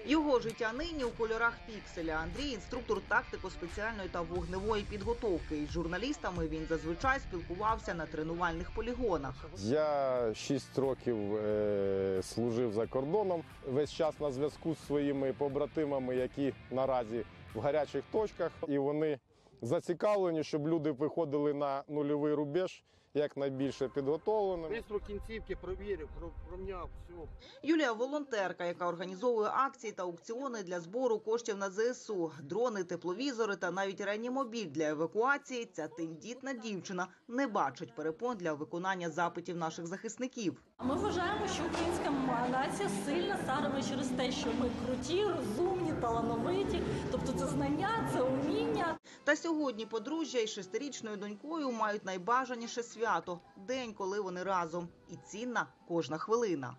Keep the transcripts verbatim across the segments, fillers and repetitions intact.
Його життя нині у кольорах пікселя. Андрій – інструктор тактико-спеціальної та вогневої підготовки. Із журналістами він зазвичай спілкувався на тренувальних полігонах. Я шість років е, служив за кордоном. Весь час на зв'язку з своїми побратимами, які наразі в гарячих точках. І вони зацікавлені, щоб люди виходили на нульовий рубеж якнайбільше підготовленими. Бистро кінцівки провірив, промняв, все. Юлія – волонтерка, яка організовує акції та аукціони для збору коштів на зе ес у. Дрони, тепловізори та навіть реанімобіль для евакуації – ця тендітна дівчина не бачить перепон для виконання запитів наших захисників. Ми вважаємо, що українська нація сильна саме через те, що ми круті, розумні, талановиті. Тобто це знання, це уміння. Та сьогодні подружжя із шестирічною донькою мають найбажаніше свято – день, коли вони разом. І цінна кожна хвилина.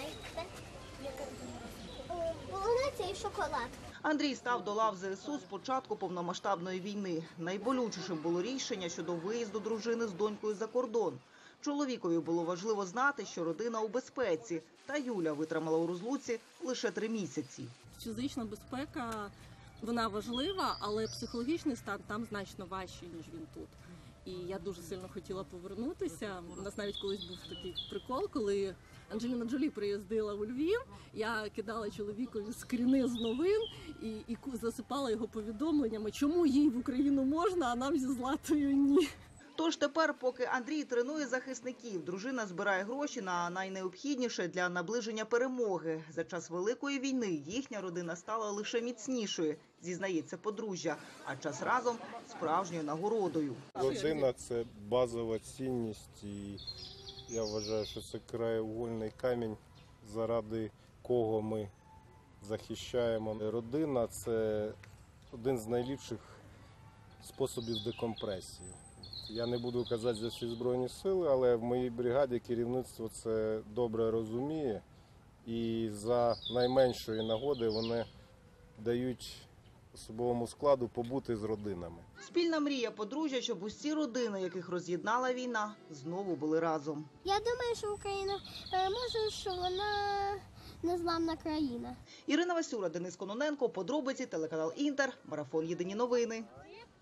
Полуниця і шоколад. Андрій став до лав зе ес у з початку повномасштабної війни. Найболючішим було рішення щодо виїзду дружини з донькою за кордон. Чоловікові було важливо знати, що родина у безпеці. Та Юля витримала у розлуці лише три місяці. Фізична безпека, вона важлива, але психологічний стан там значно важчий, ніж він тут. І я дуже сильно хотіла повернутися. У нас навіть колись був такий прикол, коли Анджеліна Джолі приїздила у Львів, я кидала чоловікові скріни з новин і, і засипала його повідомленнями, чому їй в Україну можна, а нам зі Златою ні. Тож тепер, поки Андрій тренує захисників, дружина збирає гроші на найнеобхідніше для наближення перемоги. За час Великої війни їхня родина стала лише міцнішою, зізнається подружжя, а час разом – справжньою нагородою. Родина – це базова цінність, і я вважаю, що це краєугольний камінь, заради кого ми захищаємо. Родина – це один з найліпших способів декомпресії. Я не буду казати за всі Збройні Сили, але в моїй бригаді керівництво це добре розуміє. І за найменшої нагоди вони дають особовому складу побути з родинами. Спільна мрія подружжя, щоб усі родини, яких роз'єднала війна, знову були разом. Я думаю, що Україна переможе, що вона незламна країна. Ірина Васюра, Денис Кононенко, подробиці, телеканал Інтер, марафон «Єдині новини».